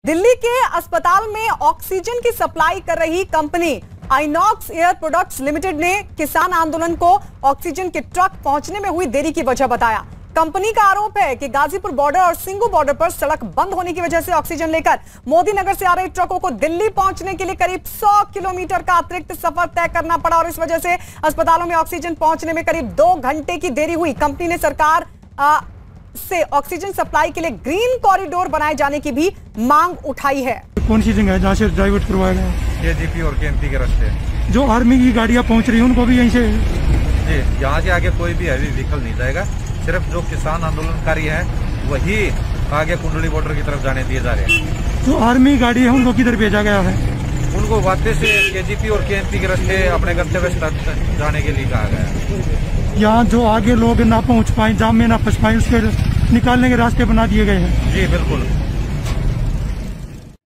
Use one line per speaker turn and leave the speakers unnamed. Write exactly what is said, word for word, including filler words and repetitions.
दिल्ली के अस्पताल में ऑक्सीजन की सप्लाई कर रही company Inox air products limited ने किसान आंदोलन को ऑक्सीजन के ट्रक पहुंचने में हुई देरी की वजह बताया। कंपनी का आरोप है कि गाजीपुर बॉर्डर और सिंगू बॉर्डर पर सड़क बंद होने की वजह से ऑक्सीजन लेकर मोदी नगर से आ रहे ट्रकों को दिल्ली पहुंचने के लिए करीब सौ किलोमीटर का अतिरिक्त सफर तय करना पड़ा और इस वजह से अस्पतालों में ऑक्सीजन पहुंचने में करीब दो घंटे की देरी हुई। कंपनी ने सरकार आ, से ऑक्सीजन सप्लाई के लिए ग्रीन कॉरिडोर बनाए जाने की भी मांग उठाई है।
कौन सी जगह है जहाँ से डाइवर्ट करवाया गया?
केजीपी और केएमपी के रास्ते
जो आर्मी की गाड़ियाँ पहुँच रही है उनको भी यहीं से
जी, यहाँ से आगे कोई भी हैवी व्हीकल नहीं जाएगा। सिर्फ जो किसान आंदोलनकारी है वही आगे कुंडली बॉर्डर की तरफ जाने दिए जा रहे हैं।
जो आर्मी गाड़ी है उनको किधर भेजा गया है?
उनको वापस से केजीपी और केएमपी के रास्ते अपने गंतव्य स्थल जाने के लिए कहा गया है।
यहाँ जो आगे लोग ना पहुँच पाए, जाम में ना फंस पाए, उसके निकालने के रास्ते बना दिए गए हैं।
जी बिल्कुल।